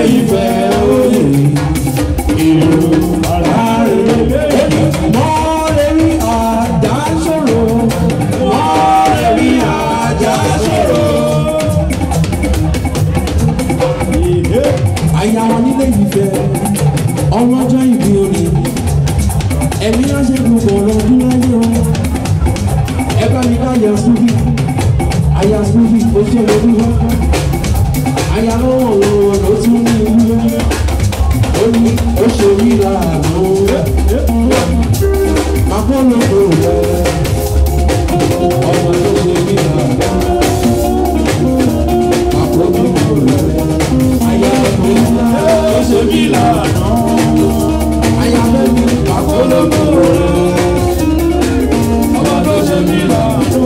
ìfẹ́ òye ìlú àrèrè. Mọ́rẹ́rí àjà ṣòro, mọ́rẹ́rí àjà ṣòro. Àyà wọn nílé ìfẹ́ ọlọ́jọ́ ìbí òní. Ẹ̀mí á ṣe gbogbo ọ̀rọ̀ ọdún láyé o. Ẹ bá mi ká yà súbì, àyà súbì ó ṣe lórí wá. Àyà lọ́wọ́ lọ́wọ́ ló tún ní ìlú. Ó ní ó ṣe rí láàánú. Màkó ló kò rẹ̀ ọmọ tó ṣe rí láàánú. Màkó ló kò rẹ̀ àyà ló ṣe rí láàánú. Àyà lẹ́nu màkó ló kò rẹ̀ ọmọ tó ṣe rí láàánú.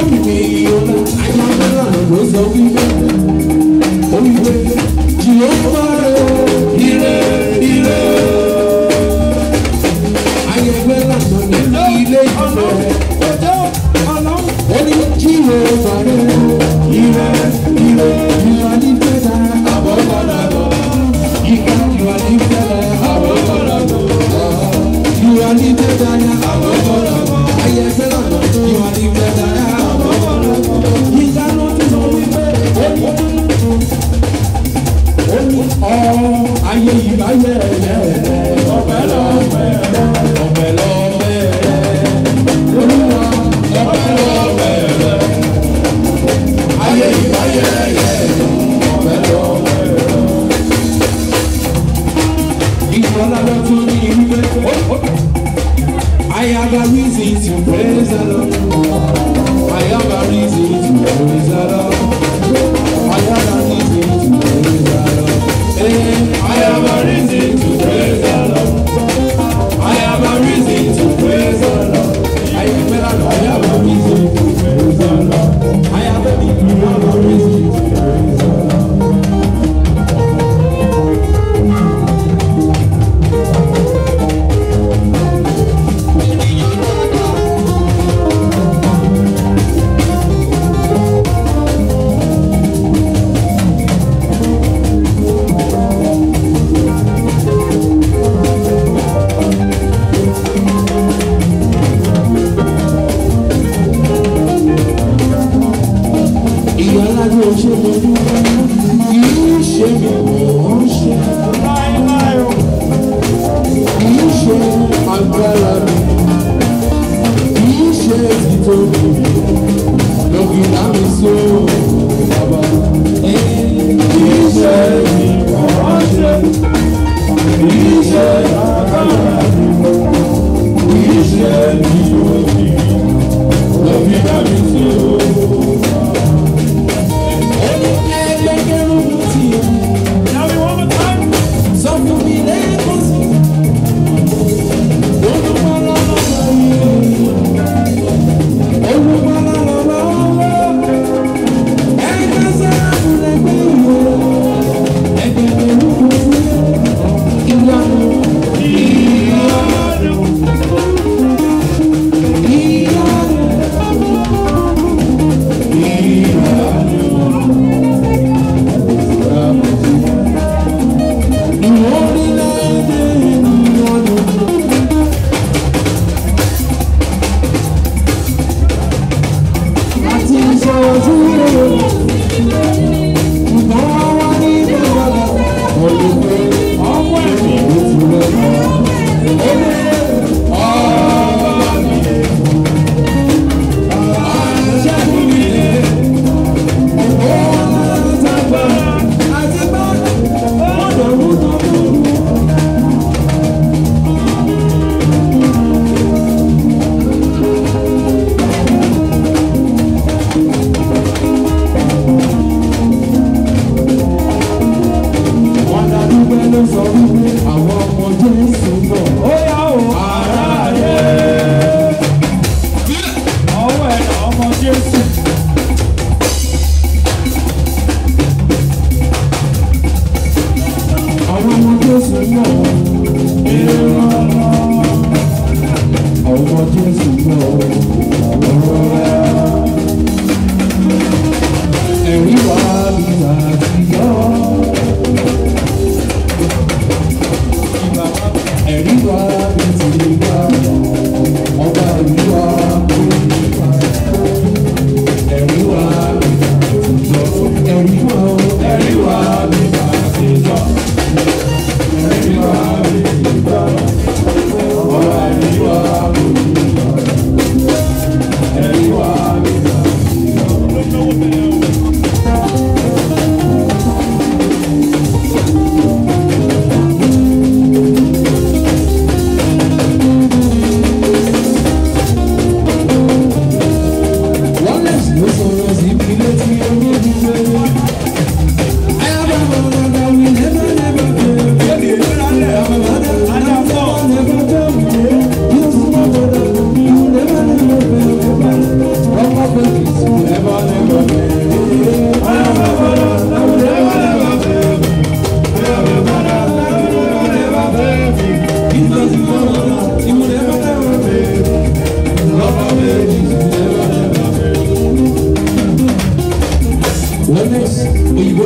Jehova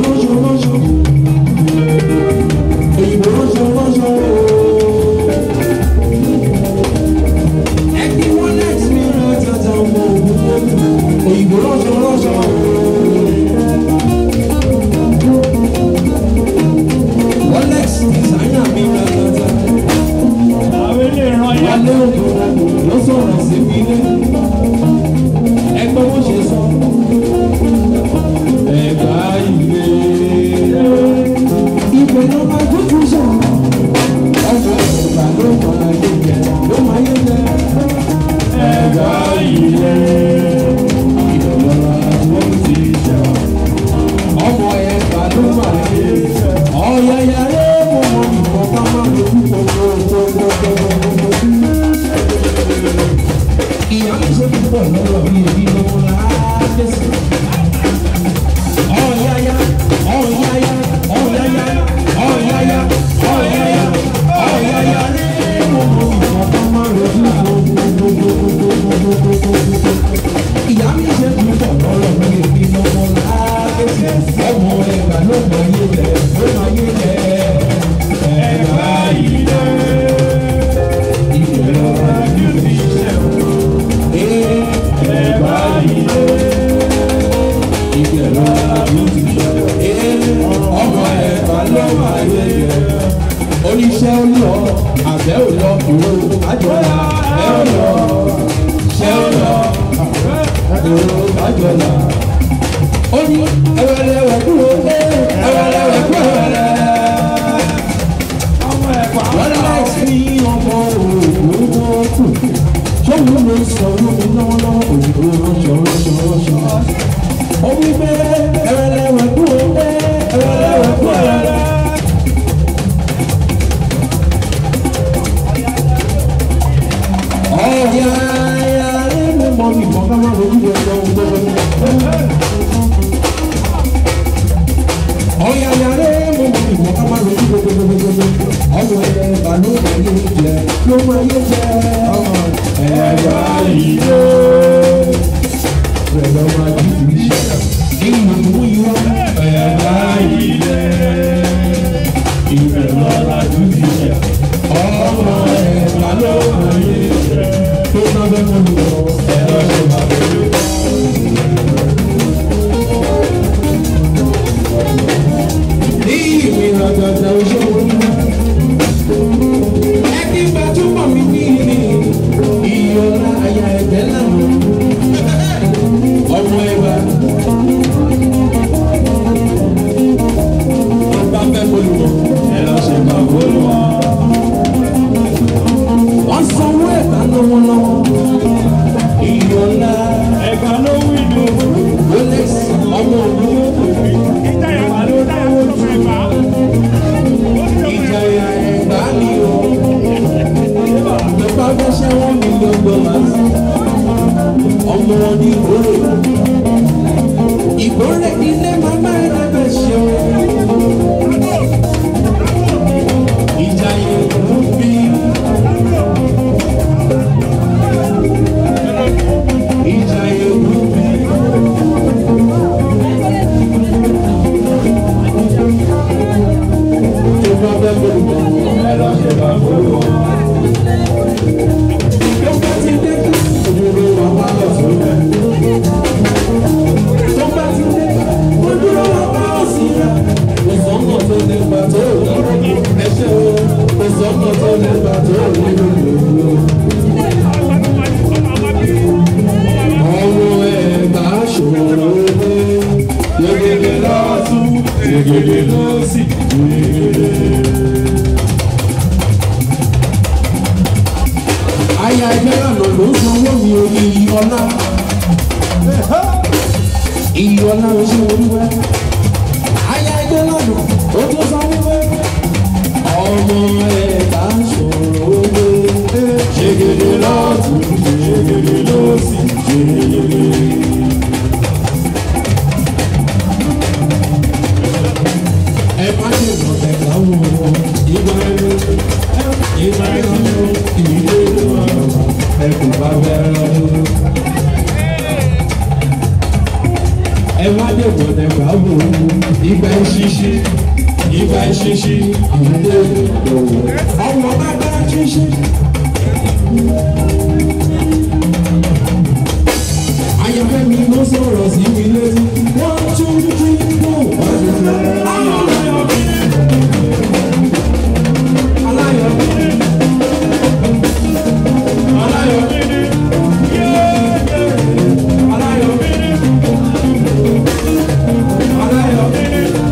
ránṣọ ránṣọ. Òyìnbó ránṣọ ránṣọ. Ẹni wọ́n lẹ́tí mi rán tata ọmọ ògùn. Òyìnbó ránṣọ ránṣọ. Wọ́n lẹ́tí ìsáyà mi rán tata. Àwọn ilé ìran yẹn. Wálé ògùn ló sọ̀rọ̀ sí mi lé. Ẹgbẹ́ bó ṣe sọ. Ẹ̀gbá ìwé. Ìpè ló máa dúdú sọ. Ọjọ́ ìgbà ló máa yé jẹ. Ló máa yé jẹ. Ẹ̀gbá ìwé. Ìdọ̀lọ́ra ló ti jà. Ọmọ ẹ̀gbá ló máa yé. Ọ̀yàyà rẹ̀ mọ̀ mọ́ ìbọn ká máa lójú gbogbo. Ìyá mi ṣe púpọ̀ lọ́rọ̀ bí èmi lọ́wọ́ láàájẹ́ sí. Ọ̀yàyà, ọ̀yàyà, ọ̀yàyà, ọ̀yàyà, ọ̀yàyà, ọ̀yàyà rẹ̀ mo mọ ìfọ̀kàn máa rojú gbogbo. Ìyá mi ṣe púpọ̀ lọ́rọ̀ bí èmi lọ́wọ́ láàájẹ́ sí. Ọmọ ẹ̀gbà ló máa yé lẹ̀, ló máa yé lẹ̀. Ẹ̀gbà ilé, ìbẹ̀rẹ̀ ọ̀rọ̀ yóò fi ṣe o. Ẹ̀gbá ilé, ìgbẹ̀rọ àbújá, ọmọ ẹ̀gbá ló máa yẹ yẹ. Oníṣẹ́ ó lọ, àbẹ́ ò lọ, ìró àjọlá, ẹ̀ ò lọ, ṣẹ́ ò lọ, ìró àjọlá. Ó ní ẹ̀wẹ̀lẹ̀wẹ̀ kúrò, ẹ̀wẹ̀lẹ̀wẹ̀ kúrò rẹ̀. Wọ́n láìsí ní ọmọ òògùn wọn kù. Ṣọ́wọ́ ló sọ lómi lọ́wọ́lọ́wọ́ òyìnbó ránṣọ ránṣọ ránṣọ. Ó wí pé ẹ̀rẹ̀lẹ̀wẹ̀ kú o pé ẹ̀rẹ̀lẹ̀wẹ̀ kú ẹ̀rẹ̀. Ọ̀yà ayà rẹ̀ mú mọ́ mi kàn ká má lójú rẹ̀ lọ́wọ́ gbọ́dọ̀. Ọ̀yà ayà rẹ̀ mú mọ́ mi kàn ká má lójú gbọ́dọ̀. Ọmọ ẹ̀gbà ló máa yé jẹ, ló máa yé jẹ. Ẹ̀gbá ilé. Rẹ̀ lọ́ máa jí ti ṣe. Ìlú mú yọ. Ẹ̀gbá ilé. Ìbẹ̀ lọ́la jú ti ṣe. Ọmọ ẹ̀gbà ló máa yé jẹ. Tó náà bẹ́ mọ́ lọ. Ẹ̀rọ ṣe máa bẹ̀rẹ̀. Ní ìrìn àgbàdà oṣù onímọ̀. Ẹni gbajúmọ̀ mi ní ìyọ̀lá àyà ẹ̀gbẹ́ lánàá. Ọmọ ẹ̀wà. Ọba fẹ́ bolùwọ̀. Ẹ̀rọ ṣe máa bolùwọ̀. Wọ́n sanwó ẹ̀gbá lọ́wọ́lọ́wọ́. Ìyọ̀lá. Ẹ̀gbá ló wí lò. Rolex ọmọ òun. Ìjayà ló dáwọ́ ló fẹ́ gbà. Ìjayà ẹ̀gbá ni o. Bàbá fẹ́ ṣẹ́ wọ́n mi gbogbo máa. Ọmọ ní ìkórè. Ìkórè ilé màmá ẹ̀rẹ́bẹ̀ ṣe o. Ìjayà ló bí. Ìjayà ló bí. Tó bá fẹ́ gbogbo ẹ̀rọ ṣe bá gbogbo. Aya ẹgbẹ́ náà ló sanwó mi orí ọlá. Ìyọ̀lá oṣù oríwẹ́. Aya ẹgbẹ́ náà ló tó sanwó wẹ́. Ọmọ ẹ̀ka ṣòro owó. Ṣègèdè lọ́tún, ṣègèdè lọ́sì, ṣègèdè. Ẹ má ṣe ìrọ̀lẹ́ láwọn ìgbà ẹ̀rọ. Ìgbà ẹ̀rọ ìdílé wọn. Ẹ kò bá bẹ̀rẹ̀ lọ. Ẹ má dé ìrọ̀lẹ́ láwọn ìgbà ẹ̀rọ. ìṣiṣi ìgbà ìṣiṣi ìdè ọmọ bàbá ṣiṣi. Ayọ̀fẹ́ mi ló sọ̀rọ̀ sí mi létí. 1, 2, 3, 4. Aláyọ̀ mi. Aláyọ̀ mi. Aláyọ̀ mi. Aláyọ̀ mi. Aláyọ̀ mi.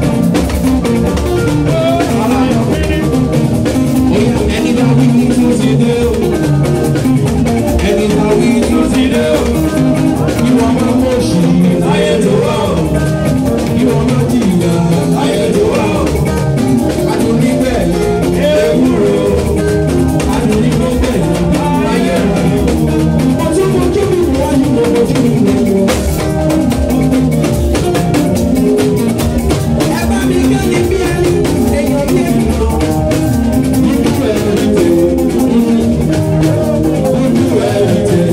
Aláyọ̀ mi. Oya ẹni bá wí ní tún ti dé o. Ẹni bá wí tún ti dé o. Ìwọ máa mọ̀ sí láyé tó wà o. Ìwọ máa jìyà láyé tó wà o. Adùn níbẹ̀ ewúro. Adùn níbẹ̀ láyé rẹ̀. Mo tún mojú mi wájú mo mojú mi lẹ́yìn. Ẹ bá mi gbé ní bí ẹni èèyàn bí èmi lọ. Ojú ẹ̀rí tẹ̀. Ojú ẹ̀rí tẹ̀.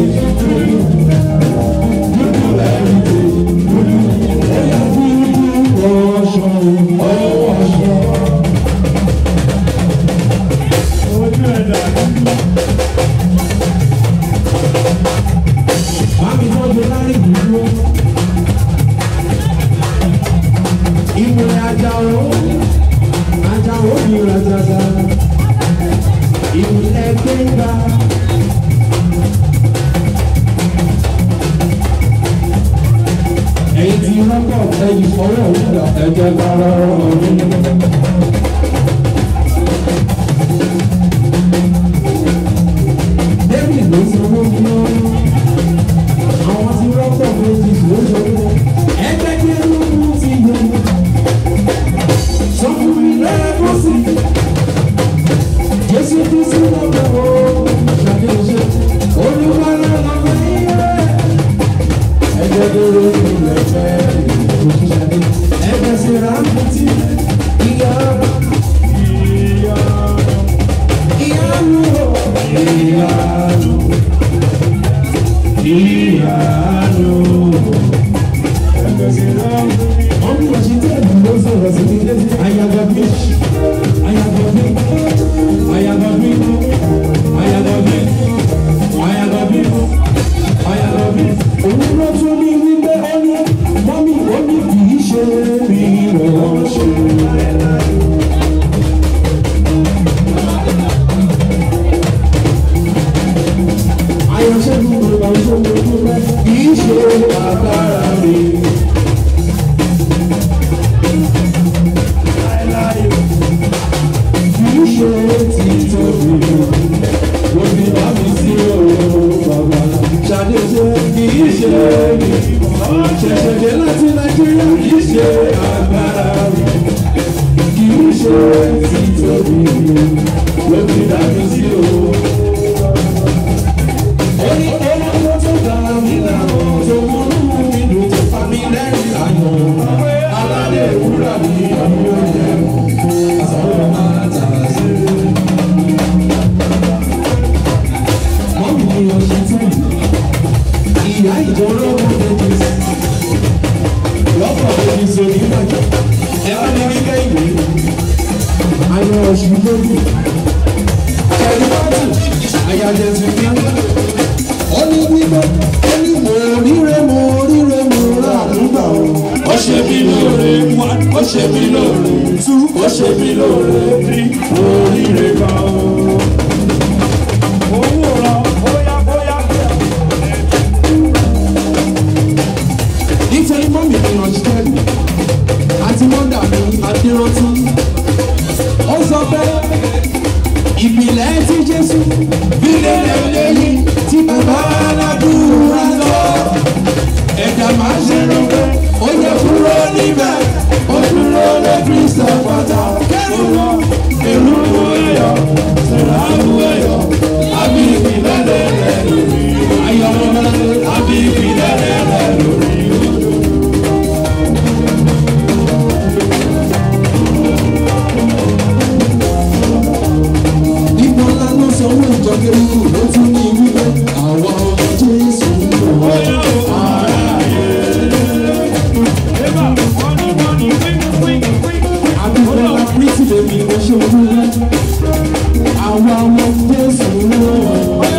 lèmi mo ṣe ojú rẹ̀ àwa ọmọ Jésù lọ́wọ́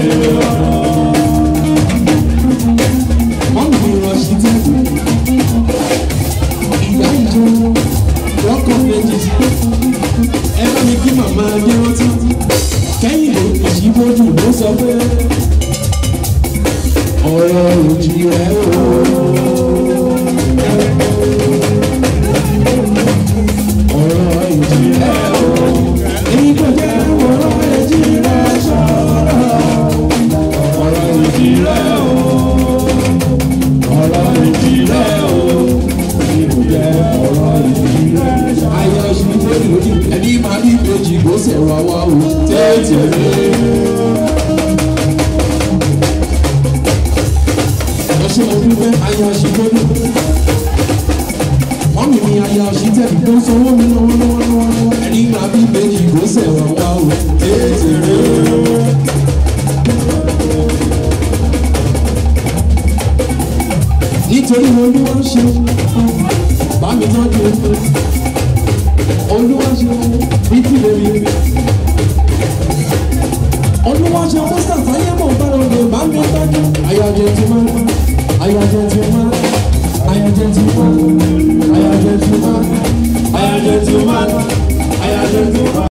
wọ́n mi rọ̀ṣì tẹ́lẹ̀ ìyá ìjọ lọ́kọ̀ méjì ẹ bá mi kí màmá dé rántí Kẹ́hìndé Ìṣíbójú ló sọ pé ọ̀rọ̀ òjì rẹ̀ ẹni máa ní ìbejì kó sẹ̀rọ àwa o tètè rè ọṣẹ òdúgbẹ́ ayé aṣígbóni wọ́n mi ní ayé aṣítẹ́bí tó ń sanwó mi lọ́wọ́lọ́wọ́ ẹni máa ní ìbejì kó sẹ̀rọ àwa o tètè rè nítorí Olúwa ṣe bá mi tọ́jú Olúwa ṣe bíbí lèmi Olúwa ṣe Mustapha yẹ mọ̀ bá lọ́dẹ bá mi tọ́jú ayájẹ́ ti máa ayájẹ́ ti máa ayájẹ́ ti máa ayájẹ́ ti máa ayájẹ́ ti máa ayájẹ́ ti máa.